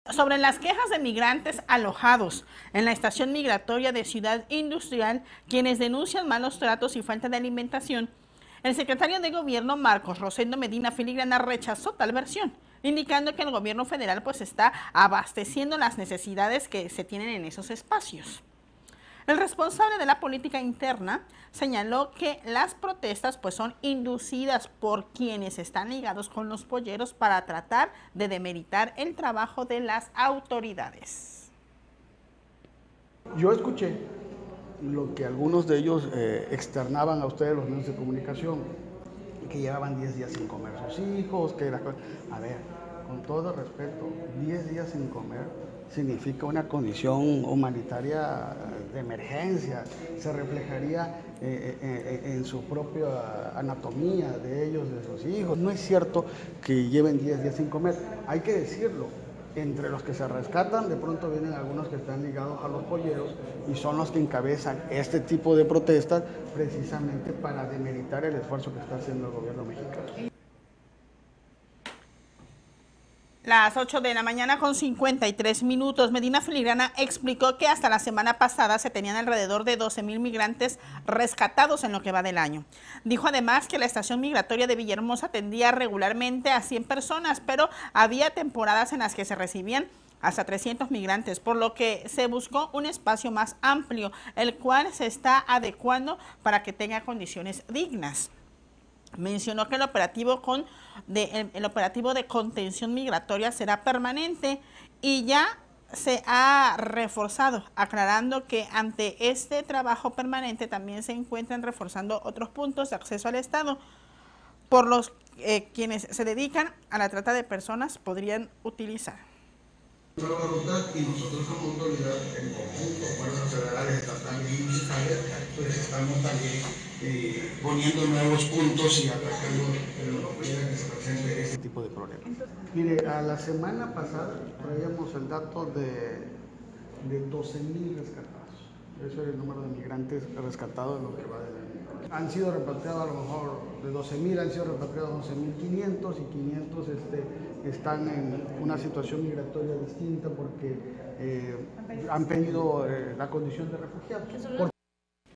Sobre las quejas de migrantes alojados en la estación migratoria de Ciudad Industrial, quienes denuncian malos tratos y falta de alimentación, el secretario de Gobierno, Marcos Rosendo Medina Filigrana, rechazó tal versión, indicando que el gobierno federal está abasteciendo las necesidades que se tienen en esos espacios. El responsable de la política interna señaló que las protestas son inducidas por quienes están ligados con los polleros para tratar de demeritar el trabajo de las autoridades. Yo escuché lo que algunos de ellos externaban a ustedes los medios de comunicación, que llevaban 10 días sin comer sus hijos, que era... A ver, con todo respeto, 10 días sin comer significa una condición humanitaria de emergencia, se reflejaría en su propia anatomía de ellos, de sus hijos. No es cierto que lleven 10 días sin comer, hay que decirlo. Entre los que se rescatan, de pronto vienen algunos que están ligados a los polleros y son los que encabezan este tipo de protestas precisamente para demeritar el esfuerzo que está haciendo el gobierno mexicano. Las 8 de la mañana con 53 minutos, Medina Filigrana explicó que hasta la semana pasada se tenían alrededor de 12,000 migrantes rescatados en lo que va del año. Dijo además que la estación migratoria de Villahermosa atendía regularmente a 100 personas, pero había temporadas en las que se recibían hasta 300 migrantes, por lo que se buscó un espacio más amplio, el cual se está adecuando para que tenga condiciones dignas. Mencionó que el operativo de contención migratoria será permanente y ya se ha reforzado, aclarando que ante este trabajo permanente también se encuentran reforzando otros puntos de acceso al Estado, por los quienes se dedican a la trata de personas podrían utilizar. Y nosotros como autoridad en conjunto, fuerzas federales, estatales y municipales, pues estamos también poniendo nuevos puntos y atacando en lo que se presente ese tipo de problemas. Mire, a la semana pasada traíamos el dato de 12,000 rescatados. Ese es el número de migrantes rescatados en lo que va del año. Han sido repatriados a lo mejor de 12,000, han sido repatriados 11,500 y 500 están en una situación migratoria distinta porque han pedido la condición de refugiados.